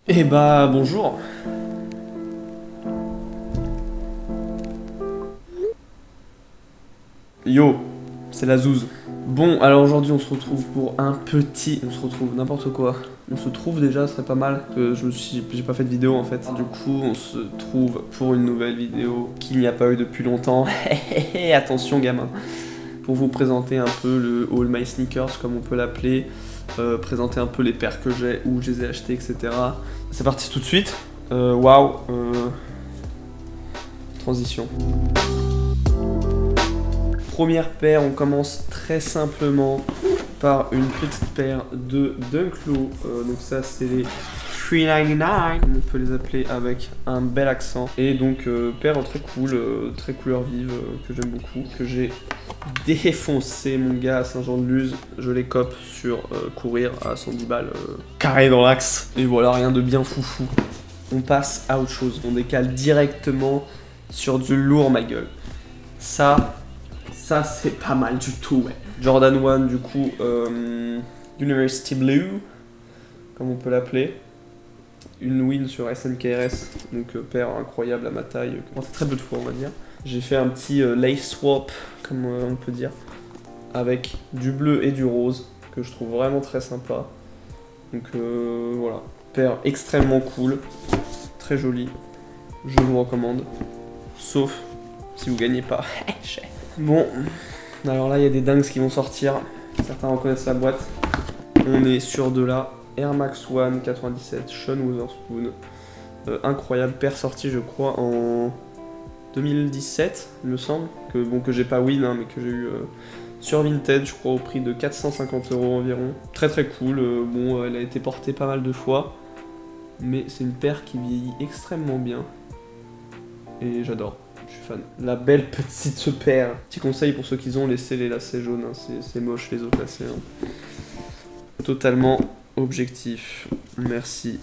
Eh bah bonjour. Yo, c'est la zouze. Bon, alors aujourd'hui on se retrouve pour un petit... On se retrouve n'importe quoi. On se trouve déjà, ce serait pas mal. J'ai pas fait de vidéo en fait. Du coup, on se trouve pour une nouvelle vidéo qu'il n'y a pas eu depuis longtemps. Attention gamin. Pour vous présenter un peu le All My Sneakers, comme on peut l'appeler. Présenter un peu les paires que j'ai, où je les ai achetées, etc. C'est parti tout de suite. Waouh. Transition. Première paire, on commence très simplement par une petite paire de Dunk Low. Donc ça c'est les 399, on peut les appeler avec un bel accent. Et donc paire très cool, très couleur vive, que j'aime beaucoup, que j'ai défoncé mon gars à Saint-Jean-de-Luz. Je les cope sur courir à 110 balles, carré dans l'axe. Et voilà, rien de bien foufou. On passe à autre chose, on décale directement sur du lourd ma gueule. Ça c'est pas mal du tout, ouais. Jordan 1, du coup, University Blue, comme on peut l'appeler. Une win sur SNKRS, donc paire incroyable à ma taille, très peu de fois on va dire. J'ai fait un petit lace swap, comme on peut dire, avec du bleu et du rose, que je trouve vraiment très sympa. Donc voilà, paire extrêmement cool, très jolie, je vous recommande, sauf si vous gagnez pas. Bon, alors là il y a des dingues qui vont sortir, certains reconnaissent la boîte. On est sur de la Air Max One 97 Sean Wotherspoon, incroyable, paire sortie je crois en 2017 il me semble, que j'ai pas win hein, mais que j'ai eu sur Vinted je crois au prix de 450 € environ. Très très cool, bon elle a été portée pas mal de fois, mais c'est une paire qui vieillit extrêmement bien et j'adore. Je suis fan. La belle petite paire. Petit conseil pour ceux qui ont, laissé les lacets jaunes, hein. C'est moche les autres lacets. Hein. Totalement objectif. Merci.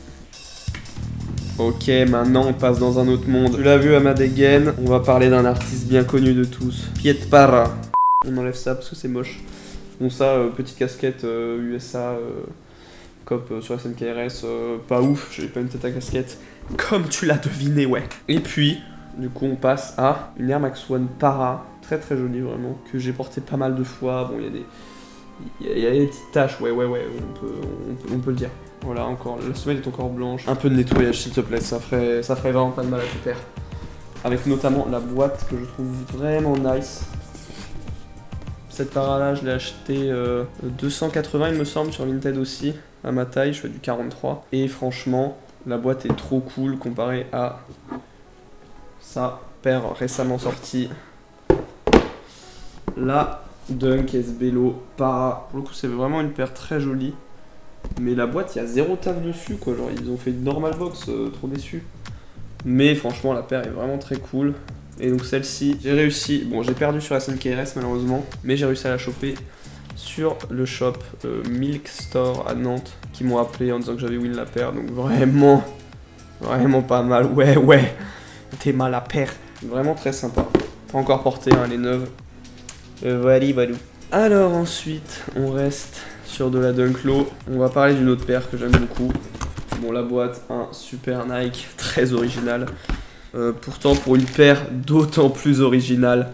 Ok, maintenant on passe dans un autre monde. Tu l'as vu à ma dégaine, on va parler d'un artiste bien connu de tous. Piet Parra. On enlève ça parce que c'est moche. Bon ça, petite casquette USA, cop sur SNKRS, pas ouf, j'ai pas une tête à casquette. Comme tu l'as deviné, ouais. Et puis... Du coup, on passe à une Air Max One Para, très très jolie vraiment, que j'ai porté pas mal de fois. Bon, il y a des petites taches, ouais, on peut le dire. Voilà, encore, la semelle est encore blanche. Un peu de nettoyage s'il te plaît, ça ferait vraiment pas de mal à tes paires. Avec notamment la boîte que je trouve vraiment nice. Cette para là, je l'ai acheté 280 il me semble, sur Vinted aussi, à ma taille, je fais du 43. Et franchement, la boîte est trop cool comparée à... Ça, paire récemment sortie. La Dunk SB Low Para. Pour le coup, c'est vraiment une paire très jolie. Mais la boîte, il y a zéro taf dessus, quoi. Genre, ils ont fait une normal box, trop déçu. Mais franchement, la paire est vraiment très cool. Et donc, celle-ci, j'ai réussi. Bon, j'ai perdu sur SNKRS, malheureusement. Mais j'ai réussi à la choper sur le shop Milk Store à Nantes. Qui m'ont appelé en disant que j'avais win la paire. Donc, vraiment pas mal. Ouais. T'es mal à paire. Vraiment très sympa. Pas encore porté, hein, elle est neuve. Voilà. Alors ensuite, on reste sur de la Dunk Low. On va parler d'une autre paire que j'aime beaucoup. Bon, la boîte, un super Nike, très original. Pourtant, pour une paire d'autant plus originale,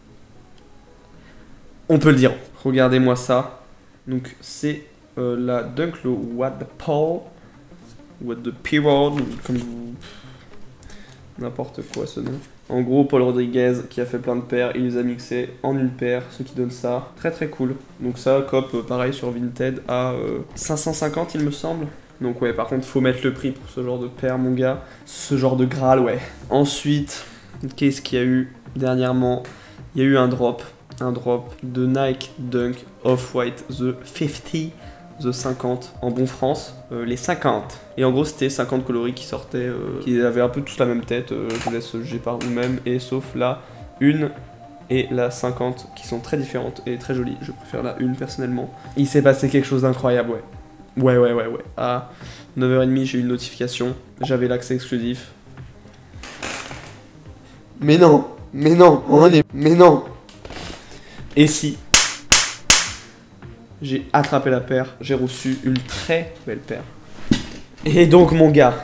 on peut le dire. Regardez-moi ça. Donc, c'est la Dunk Low What the Paul. What the Period, comme vous... N'importe quoi ce nom. En gros, Paul Rodriguez qui a fait plein de paires, il les a mixés en une paire, ce qui donne ça. Très très cool. Donc ça, cop, pareil sur Vinted à 550 il me semble. Donc ouais, par contre, faut mettre le prix pour ce genre de paire, mon gars. Ce genre de Graal, ouais. Ensuite, qu'est-ce qu'il y a eu dernièrement? Il y a eu un drop de Nike Dunk Off-White The 50. The 50 en bon France, les 50. Et en gros c'était 50 coloris qui sortaient, qui avaient un peu tous la même tête, je vous laisse juger par vous-même, et sauf la 1 et la 50 qui sont très différentes et très jolies, je préfère la 1 personnellement. Il s'est passé quelque chose d'incroyable, ouais. À 9h30 j'ai eu une notification, j'avais l'accès exclusif. Mais non. Et si j'ai attrapé la paire, j'ai reçu une très belle paire. Et donc mon gars,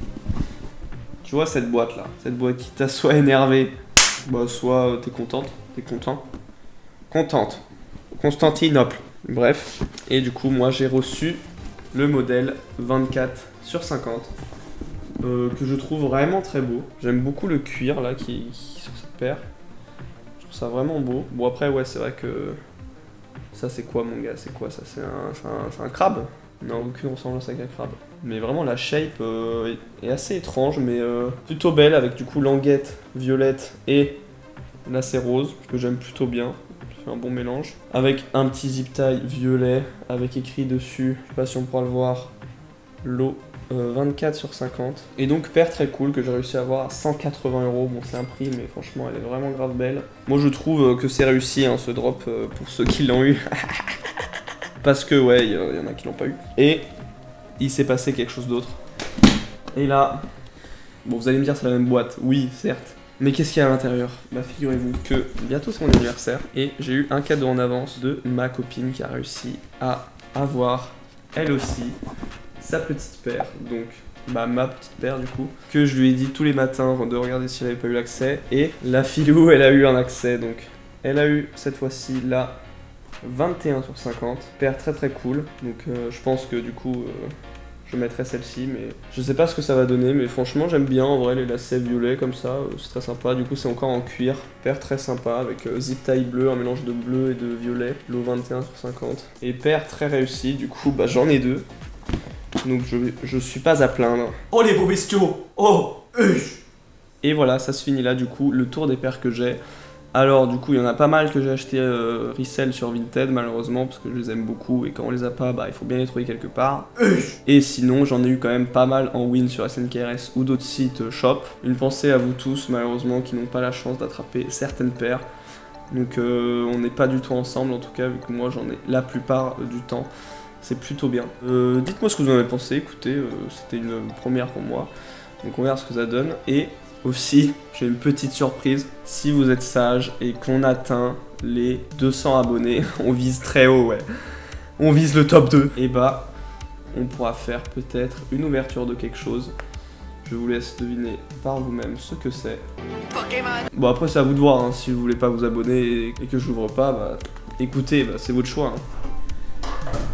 tu vois cette boîte là, cette boîte qui t'a soit énervé, bah soit t'es contente, t'es content. Contente. Constantinople. Bref. Et du coup moi j'ai reçu le modèle 24/50 que je trouve vraiment très beau. J'aime beaucoup le cuir là qui sur cette paire. Je trouve ça vraiment beau. Bon après ouais c'est vrai que ça c'est quoi mon gars, c'est quoi ça, c'est un crabe? Non, aucune ressemblance avec un crabe. Mais vraiment la shape est assez étrange mais plutôt belle avec du coup languette violette et lacet rose que j'aime plutôt bien. Ça fait un bon mélange. Avec un petit zip tie violet avec écrit dessus, je sais pas si on pourra le voir, lot 24/50. Et donc paire très cool que j'ai réussi à avoir à 180 €. Bon c'est un prix mais franchement elle est vraiment grave belle. Moi je trouve que c'est réussi hein, ce drop pour ceux qui l'ont eu. Parce que ouais, il y en a qui l'ont pas eu. Et il s'est passé quelque chose d'autre. Et là, bon vous allez me dire c'est la même boîte, oui certes. Mais qu'est-ce qu'il y a à l'intérieur? Bah figurez-vous que bientôt c'est mon anniversaire et j'ai eu un cadeau en avance de ma copine qui a réussi à avoir, elle aussi, sa petite paire. Donc bah ma petite paire du coup, que je lui ai dit tous les matins de regarder si elle avait pas eu l'accès. Et la filou elle a eu un accès, donc elle a eu cette fois-ci la 21/50, paire très très cool. Donc je pense que du coup je mettrai celle-ci, mais je sais pas ce que ça va donner, mais franchement j'aime bien en vrai les lacets violets comme ça, c'est très sympa. Du coup c'est encore en cuir, paire très sympa avec zip tie bleu, un mélange de bleu et de violet, lot 21/50. Et paire très réussie, du coup bah j'en ai deux, donc je suis pas à plaindre. Oh les beaux bestiaux, oh Et voilà, ça se finit là du coup, le tour des paires que j'ai. Alors du coup il y en a pas mal que j'ai acheté resell sur Vinted malheureusement parce que je les aime beaucoup et quand on les a pas bah il faut bien les trouver quelque part. Et sinon j'en ai eu quand même pas mal en win sur SNKRS ou d'autres sites shop. Une pensée à vous tous malheureusement qui n'ont pas la chance d'attraper certaines paires. Donc on n'est pas du tout ensemble en tout cas vu que moi j'en ai la plupart du temps. C'est plutôt bien. Dites-moi ce que vous en avez pensé, écoutez c'était une première pour moi. Donc on verra ce que ça donne et... Aussi, j'ai une petite surprise, si vous êtes sage et qu'on atteint les 200 abonnés, on vise très haut, ouais. On vise le top 2. Et bah, on pourra faire peut-être une ouverture de quelque chose. Je vous laisse deviner par vous-même ce que c'est. Bon après c'est à vous de voir, hein. Si vous voulez pas vous abonner et que j'ouvre pas, bah écoutez, bah, c'est votre choix. Hein.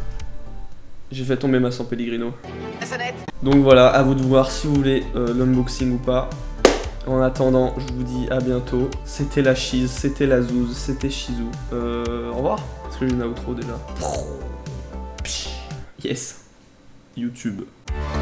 J'ai fait tomber ma San Pellegrino. Donc voilà, à vous de voir si vous voulez l'unboxing ou pas. En attendant, je vous dis à bientôt. C'était la Cheese, c'était la Zouz, c'était Shizou. Au revoir. Parce que j'ai une outro déjà. Yes. YouTube.